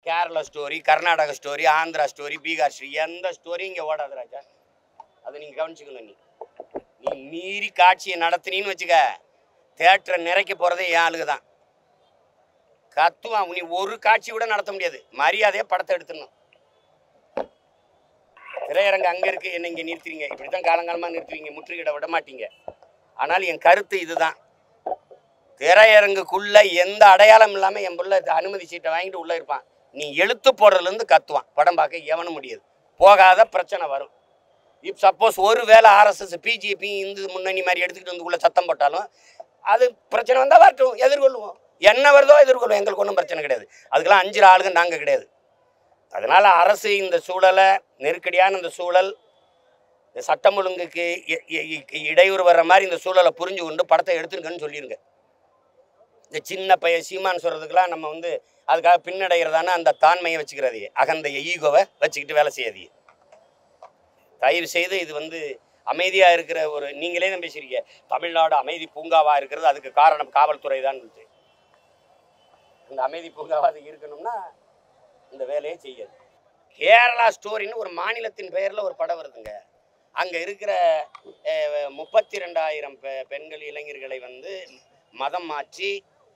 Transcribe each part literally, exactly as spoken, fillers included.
Kerala story, Karnataka story, Andhra story, Bihar story, எந்த story இங்கே ஓடாது ராஜா. அதை நீங்கள் கவனிச்சுக்கணும். நீ நீ மீறி காட்சியை நடத்தினின்னு வச்சுக்க, தேட்டரை நிறைக்க போகிறதே என் ஆளுக தான். கத்துவான். நீ ஒரு காட்சி கூட நடத்த முடியாது. மரியாதையாக படத்தை எடுத்துடணும். திரையரங்கு அங்கே இருக்குது, என்ன இங்கே நிறுத்துறீங்க. இப்படி தான் காலங்காலமாக நிறுத்துவீங்க, முற்றுகையிட விட மாட்டீங்க. ஆனால் என் கருத்து இதுதான். திரையரங்குக்குள்ள எந்த அடையாளம் இல்லாமல் என் பிள்ளை அனுமதி சீட்டை வாங்கிட்டு உள்ளே இருப்பான். நீ எழுத்து போடுறதுலேருந்து கத்துவான். படம் பார்க்க எவனும் முடியாது. போகாத பிரச்சனை வரும். இப்போ சப்போஸ் ஒரு வேளை ஆர்எஸ்எஸ், பிஜேபி, இந்து முன்னணி மாதிரி எடுத்துக்கிட்டு வந்து உள்ள சத்தம் போட்டாலும் அது பிரச்சனை வந்தால் வரட்டும், எதிர்கொள்ளுவோம். என்ன வருதோ எதிர்கொள்வோம். எங்களுக்கு ஒன்றும் பிரச்சனை கிடையாது. அதுக்கெல்லாம் அஞ்சு ஆளுங்க நாங்கள் கிடையாது. அதனால் அரசு இந்த சூழலை, நெருக்கடியான இந்த சூழல், இந்த சட்டம் ஒழுங்குக்கு இடையூறு வர்ற மாதிரி இந்த சூழலை புரிஞ்சு கொண்டு படத்தை எடுத்துருக்கன்னு சொல்லிடுங்க. இந்த சின்ன பையன் சீமான் சொல்கிறதுக்கெல்லாம் நம்ம வந்து அதுக்காக பின்னடைகிறதான அந்த தாண்மையை வச்சுக்கிறது, அகந்த ஈகோவை வச்சுக்கிட்டு வேலை செய்யாது. தயவு செய்து இது வந்து அமைதியாக இருக்கிற ஒரு, நீங்களே தான் பேசுறீங்க தமிழ்நாடு அமைதி பூங்காவாக இருக்கிறது, அதுக்கு காரணம் காவல்துறை தான். இந்த அமைதி பூங்காவாக அது இருக்கணும்னா இந்த வேலையை செய்யாது. கேரளா ஸ்டோரின்னு ஒரு மாநிலத்தின் பெயரில் ஒரு படம் வருதுங்க. அங்கே இருக்கிற முப்பத்தி ரெண்டாயிரம் பெ பெண்கள் இளைஞர்களை வந்து மதம் மாற்றி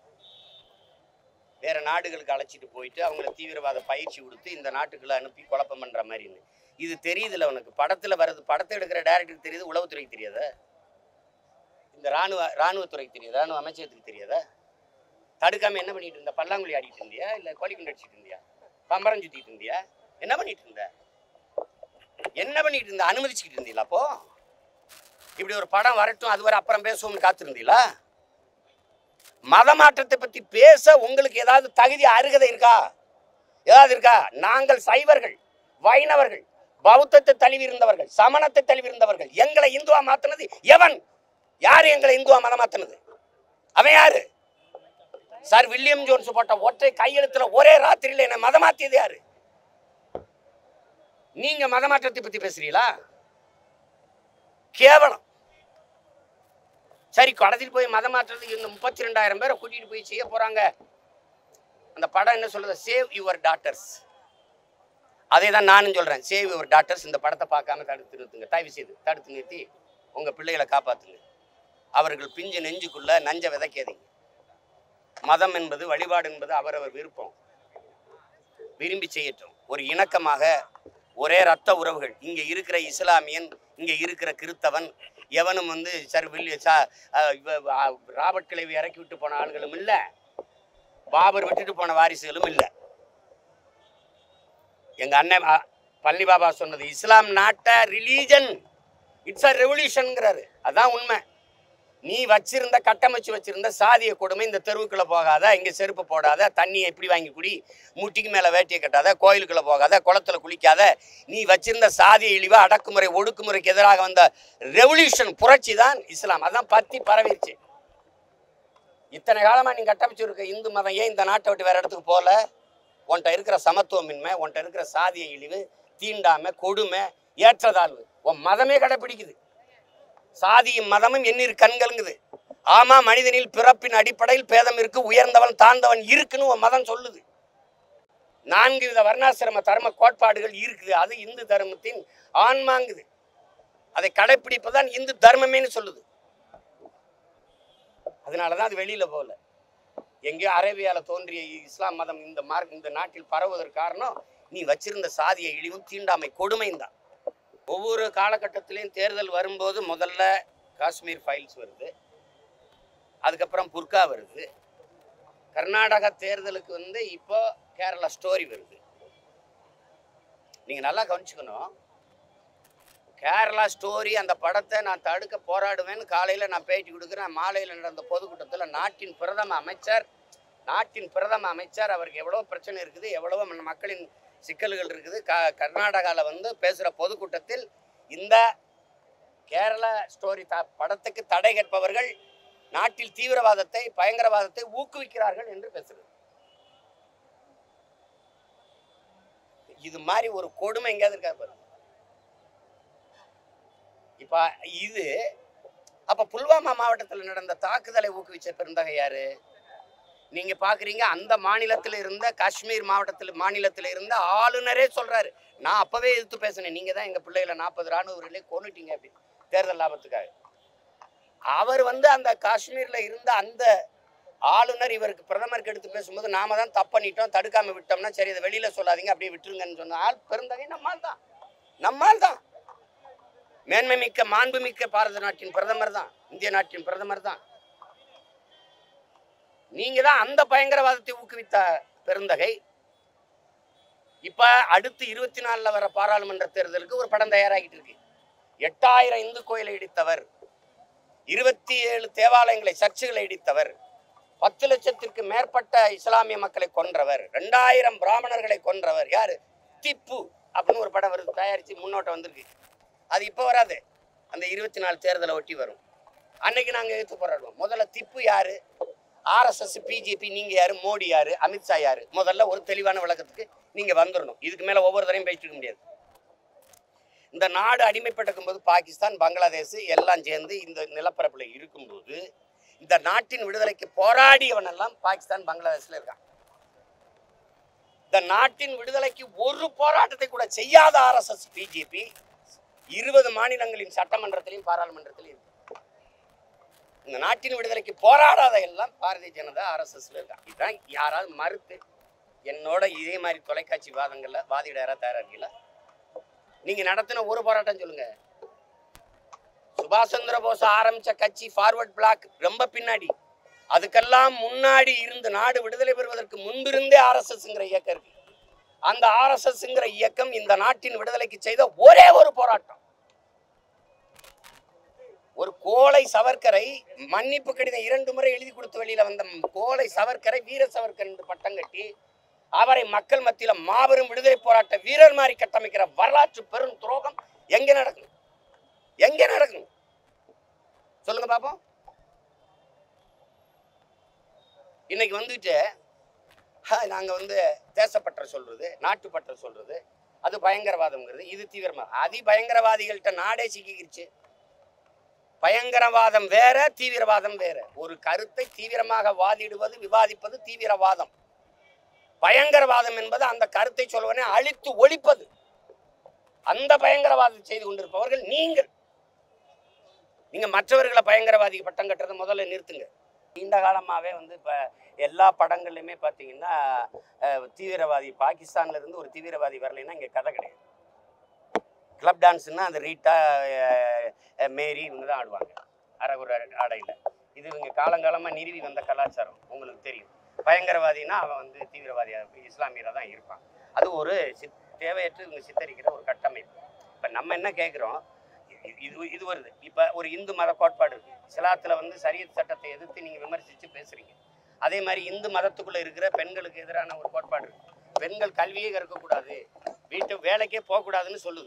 வேறு நாடுகளுக்கு அழைச்சிட்டு போயிட்டு அவங்கள தீவிரவாத பயிற்சி கொடுத்து இந்த நாட்டுக்குள்ளே அனுப்பி குழப்பம் பண்ணுற மாதிரின்னு. இது தெரியுதுல்ல உனக்கு. படத்தில் வருது, படத்தை எடுக்கிற டைரக்டருக்கு தெரியுது, உளவுத்துறைக்கு தெரியாதா? இந்த இராணுவ இராணுவத்துறைக்கு தெரியாதா? இராணுவ அமைச்சகத்துக்கு தெரியாதா? தடுக்காமல் என்ன பண்ணிட்டு இருந்தா? பல்லாங்குழி ஆடிட்டு இருந்தியா? இல்லை கோழி குண்டு அடிச்சுட்டு இருந்தியா? பம்பரம் சுற்றிட்டு இருந்தியா? என்ன பண்ணிட்டு இருந்த? என்ன பண்ணிட்டு இருந்த? அனுமதிச்சுக்கிட்டு இருந்தீங்களா? அப்போ இப்படி ஒரு படம் வரட்டும், அது வரை அப்புறம் பேசுவோம்னு காத்திருந்தீங்களா? மத மாற்றத்தை பற்றி பேச உங்களுக்கு ஏதாவது தகுதி, அருகதை இருக்கா? ஏதாவது இருக்கா? நாங்கள் சைவர்கள், வைணவர்கள், பௌத்தத்தை தழுவி இருந்தவர்கள், சமணத்தை தழுவி இருந்தவர்கள். எங்களை இந்துவா மாத்தினது எவன்? யாரு எங்களை இந்துவா மதம் மாத்தினது? அவன் யாரு? சார் வில்லியம் ஜோன்ஸ் போட்ட ஒற்றை கையெழுத்துல ஒரே ராத்திரியில் என்ன மதம் மாத்தியது யாரு? நீங்க மத மாற்றத்தை பத்தி பேசுறீங்களா? கேவலம். சரி, கடைசியில் போய் மதம் மாற்றத்துக்கு இந்த முப்பத்தி ரெண்டாயிரம் பேரை கூட்டிட்டு போய் செய்ய போறாங்க. அந்த படம் என்ன சொல்றது? Save your daughters. அதே தான் நானும் சொல்றேன். Save your daughters. இந்த படத்தை பார்க்காம தடுத்து நிறுத்துங்க. தயவு செய்து தடுத்து நிறுத்தி உங்க பிள்ளைகளை காப்பாத்துங்க. அவர்கள் பிஞ்சு நெஞ்சுக்குள்ள நஞ்ச விதைக்காதீங்க. மதம் என்பது, வழிபாடு என்பது அவரவர் விருப்பம். விரும்பி செய்யட்டும். ஒரு இணக்கமாக ஒரே ரத்த உறவுகள். இங்க இருக்கிற இஸ்லாமியன், இங்க இருக்கிற கிறித்தவன் எவனும் வந்து சார் வில்லிய ராபர்ட் கிளைவி இறக்கி விட்டு போன ஆளுகளும் இல்லை, பாபர் விட்டுட்டு போன வாரிசுகளும் இல்லை. எங்க அண்ணன் பழனி பாபா சொன்னது, இஸ்லாம் நாட்ட ரிலீஜன், இட்ஸ் அ ரெவல்யூஷன்ங்கிறாரு. அதான் உண்மை. நீ வச்சிருந்த கட்டமைச்சு வச்சிருந்த சாதிய கொடுமை, இந்த தெருவுக்குள்ள போகாத, இங்க செருப்பு போடாத, தண்ணியை எப்படி வாங்கி குடி, முட்டிக்கு மேல வேட்டியை கட்டாத, கோயிலுக்குள்ள போகாத, குளத்துல குளிக்காத, நீ வச்சிருந்த சாதிய இழிவு, அடக்குமுறை, ஒடுக்குமுறைக்கு எதிராக வந்த ரெவல்யூஷன், புரட்சி தான் இஸ்லாம். அதான் பத்தி பரவிடுச்சு. இத்தனை காலமா நீ கட்டமைச்சு இருக்க இந்து மதம் ஏன் இந்த நாட்டை விட்டு வேற இடத்துக்கு போல? உன்கிட்ட இருக்கிற சமத்துவமின்மை, உன்கிட்ட இருக்கிற சாதிய இழிவு, தீண்டாமை, கொடுமை, ஏற்றதாழ்வு உன் மதமே கடைப்பிடிக்குது. சாதியும் மதமும் எண்ணிரு கண்கள்ங்குது. ஆமா, மனிதனில் பிறப்பின் அடிப்படையில் பேதம் இருக்கு, உயர்ந்தவன் தாழ்ந்தவன் இருக்குன்னு உன் மதம் சொல்லுது. நான்கு வித வர்ணாசிரம தர்ம கோட்பாடுகள் இருக்குது. அது இந்து தர்மத்தின் ஆன்மாங்குது. அதை கடைப்பிடிப்பதான் இந்து தர்மமேன்னு சொல்லுது. அதனாலதான் அது வெளியில போகல. எங்கேயோ அரேபியால தோன்றிய இஸ்லாம் மதம் இந்த மார்க் இந்த நாட்டில் பரவுவதற்கு காரணம் நீ வச்சிருந்த சாதிய இழிவும் தீண்டாமை கொடுமையும் தான். ஒவ்வொரு காலகட்டத்திலையும் தேர்தல் வரும்போது முதல்ல காஷ்மீர் ஃபைல்ஸ் வருது, அதுக்கப்புறம் புர்கா வருது. கர்நாடகா தேர்தலுக்கு வந்து இப்போ கேரளா ஸ்டோரி வருது. நீங்கள் நல்லா கவனிச்சுக்கணும். கேரளா ஸ்டோரி அந்த படத்தை நான் தடுக்க போராடுவேன்னு காலையில் நான் பேட்டி கொடுக்குறேன். மாலையில் நடந்த பொதுக்கூட்டத்தில் நாட்டின் பிரதம அமைச்சர் நாட்டின் பிரதம அமைச்சர் அவருக்கு எவ்வளோ பிரச்சனை இருக்குது, எவ்வளவோ மக்களின் சிக்கல்கள் இருக்குது. க கர்நாடகாவில் வந்து பேசுகிற பொதுக்கூட்டத்தில் இந்த கேரளா ஸ்டோரி த படத்துக்கு தடை கேட்பவர்கள் நாட்டில் தீவிரவாதத்தை, பயங்கரவாதத்தை ஊக்குவிக்கிறார்கள் என்று பேசுகிறது. இது மாதிரி ஒரு கொடுமை எங்கேயாவது இருக்கா பாருங்க. இப்ப இது அப்ப புல்வாமா மாவட்டத்தில் நடந்த தாக்குதலை ஊக்குவிச்ச பெருந்தகை யாரு? நீங்க பாக்குறீங்க அந்த மாநிலத்தில் இருந்த காஷ்மீர் மாவட்டத்தில் மாநிலத்தில் இருந்த ஆளுநரே சொல்றாரு, நான் அப்பவே எதிர்த்து பேசினேன், நீங்க தான் எங்க பிள்ளைகளை நாற்பது ராணுவர்களே கொன்னுட்டீங்க அப்படி தேர்தல் லாபத்துக்காக. அவர் வந்து அந்த காஷ்மீர்ல இருந்த அந்த ஆளுநர் இவருக்கு பிரதமருக்கு எடுத்து பேசும்போது நாம தான் தப்பு பண்ணிட்டோம், தடுக்காம விட்டோம்னா சரி இதை வெளியில சொல்லாதீங்க அப்படியே விட்டுருங்கன்னு சொன்ன ஆள் பெருந்தகை நம்மால் தான் நம்மால் தான் மேன்மை மிக்க மாண்பு மிக்க பாரத நாட்டின் பிரதமர் தான், இந்திய நாட்டின் பிரதமர் தான். நீங்க தான் அந்த பயங்கரவாதத்தை ஊக்குவித்த பெருந்தகை. இப்ப அடுத்து இருபத்தி நாலுல வர பாராளுமன்ற தேர்தலுக்கு ஒரு படம் தயாராகிட்டு இருக்கு. எட்டாயிரம் இந்து கோயிலை இடித்தவர், இருபத்தி ஏழு தேவாலயங்களை சர்ச்சுகளை இடித்தவர், பத்து லட்சத்திற்கு மேற்பட்ட இஸ்லாமிய மக்களை கொன்றவர், ரெண்டாயிரம் பிராமணர்களை கொன்றவர் யாரு? திப்பு அப்படின்னு ஒரு படம் வருது, தயாரிச்சு முன்னோட்டம் வந்திருக்கு. அது இப்ப வராது, அந்த இருபத்தி நாலு தேர்தலை ஒட்டி வரும். அன்னைக்கு நாங்க எதிர்த்து போராடுவோம். முதல்ல திப்பு யாரு, ஆர்எஸ்எஸ், பிஜேபி, நீங்க யாரு, மோடி யாரு, அமித்ஷா யாரு, முதல்ல ஒரு தெளிவான விளக்கத்துக்கு நீங்க வந்துடணும். இதுக்கு மேல ஒவ்வொரு தரையும் பேசிட்டு இருக்க முடியாது. இந்த நாடு அடிமைப்பட்டிருக்கும் போது பாகிஸ்தான், பங்களாதேஷ் எல்லாம் சேர்ந்து இந்த நிலப்பரப்புல இருக்கும்போது இந்த நாட்டின் விடுதலைக்கு போராடியவன் எல்லாம் பாகிஸ்தான், பங்களாதேஷ்ல இருக்கான். இந்த நாட்டின் விடுதலைக்கு ஒரு போராட்டத்தை கூட செய்யாத ஆர்எஸ்எஸ், பிஜேபி இருபது மாநிலங்களின் சட்டமன்றத்திலையும் பாராளுமன்றத்திலையும் இருக்கு. இந்த நாட்டின் விடுதலைக்கு போராடாத எல்லாம் பாரதிய ஜனதா, ஆர்எஸ்எஸ்ல இருக்கான். இதுதான் யாராவது மறுத்து என்னோட இதே மாதிரி தொலைக்காட்சி வாதங்கள்ல வாதிட யாராவது தயாரா இருக்கீங்களா? நீங்க நடத்தின ஒரு போராட்டம் சொல்லுங்க. சுபாஷ் சந்திர போஸ் ஆரம்பிச்ச கட்சி ஃபார்வர்ட் பிளாக் ரொம்ப பின்னாடி, அதுக்கெல்லாம் முன்னாடி இருந்து நாடு விடுதலை பெறுவதற்கு முன்பிருந்தே ஆர்எஸ்எஸ்ங்கிற இயக்கம் இருக்கு. அந்த ஆர்எஸ்எஸ்ங்கிற இயக்கம் இந்த நாட்டின் விடுதலைக்கு செய்த ஒரே ஒரு போராட்டம். ஒரு கோலை சவர்க்கரை மன்னிப்பு கடிதம் இரண்டு முறை எழுதி கொடுத்து வெளியில வந்த கோலை சவர்க்கரை வீர சவர்க்கர் என்று பட்டம் கட்டி அவரை மக்கள் மத்தியில மாபெரும் விடுதலை போராட்ட வீரர் மாதிரி கட்டமைக்கிற வரலாற்று பெரும் துரோகம் எங்க நடக்கும்? எங்க நடக்கும் சொல்லுங்க பாப்போம். இன்னைக்கு வந்துட்டு நாங்க வந்து தேசப்பற்ற சொல்றது, நாட்டுப்பற்ற சொல்றது, அது பயங்கரவாதம்ங்கிறது, இது தீவிரமா. அதி பயங்கரவாதிகள்கிட்ட நாடே சிக்கிக்கிருச்சு. பயங்கரவாதம் வேற, தீவிரவாதம் வேற. ஒரு கருத்தை தீவிரமாக வாதிடுவது, விவாதிப்பது தீவிரவாதம். பயங்கரவாதம் என்பது அந்த கருத்தை சொல்வனே அழித்து ஒழிப்பது. அந்த பயங்கரவாதம் செய்து கொண்டிருப்பவர்கள் நீங்கள். நீங்க மற்றவர்களை பயங்கரவாதி பட்டம் கட்டுறதை முதல்ல நிறுத்துங்க. நீண்ட காலமாவே வந்து இப்ப எல்லா படங்கள்லையுமே பாத்தீங்கன்னா தீவிரவாதி பாகிஸ்தான்ல இருந்து ஒரு தீவிரவாதி வரலைன்னா இங்க கதை கிடையாது. கிளப் டான்ஸ்னா அந்த ரீட்டா, மேரி இவங்க தான் ஆடுவாங்க அரைகுறை ஆடையில். இது இவங்க காலங்காலமாக நிறுவி வந்த கலாச்சாரம் உங்களுக்கு தெரியும். பயங்கரவாதினா அவன் வந்து தீவிரவாதியாக இஸ்லாமியராக தான் இருப்பான். அது ஒரு சித் தேவையற்று இவங்க சித்தரிக்கிற ஒரு கட்டமைப்பு. இப்போ நம்ம என்ன கேட்குறோம், இது இது வருது. இப்போ ஒரு இந்து மத கோட்பாடு இருக்குது. இஸ்லாத்தில் வந்து சரியத் சட்டத்தை எதிர்த்து நீங்கள் விமர்சித்து பேசுகிறீங்க. அதே மாதிரி இந்து மதத்துக்குள்ளே இருக்கிற பெண்களுக்கு எதிரான ஒரு கோட்பாடு இருக்குது. பெண்கள் கல்வியே கற்கக்கூடாது, வீட்டு வேலைக்கே போகக்கூடாதுன்னு சொல்லுது,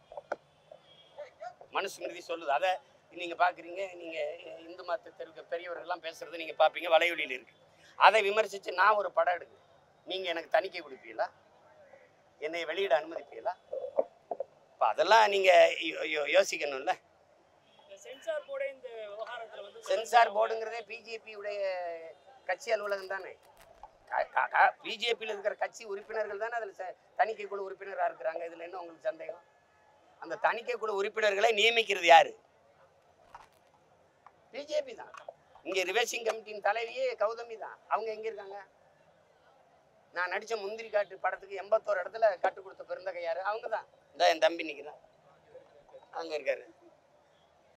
மனுஸ்மிருதி சொல்லுது. அதை நீங்கள் பார்க்குறீங்க. நீங்கள் இந்து மதத்தை இருக்க பெரியவர்கள்லாம் பேசுகிறது நீங்கள் பார்ப்பீங்க, வலையொலியில் இருக்குது. அதை விமர்சித்து நான் ஒரு படம் எடுக்கு, நீங்கள் எனக்கு தணிக்கை கொடுப்பீங்களா? என்னை வெளியிட அனுமதிப்பீங்களா? இப்போ அதெல்லாம் நீங்கள் யோசிக்கணும்ல. சென்சார் போர்டு இந்த விவகாரத்தில் வந்து சென்சார் போர்டுங்கிறதே பிஜேபி உடைய கட்சி அலுவலகம் தானே. பிஜேபியில் இருக்கிற கட்சி உறுப்பினர்கள் தானே அதில் தணிக்கை குழு உறுப்பினராக இருக்கிறாங்க. இதில் என்ன உங்களுக்கு சந்தேகம்? அந்த தணிக்கை குழு உறுப்பினர்களை நியமிக்கிறது யாரு? பிஜேபி தான். இங்க ரிவர்சிங் கமிட்டியின் தலைவியே கௌதமி தான். அவங்க எங்க இருக்காங்க? நான் நடிச்ச முந்திரி காட்டு படத்துக்கு எண்பத்தோரு இடத்துல கட்டு கொடுத்த பெருந்தகை யாரு? அவங்க தான். இந்த என் தம்பி நிற்கிறான், அங்க இருக்காரு.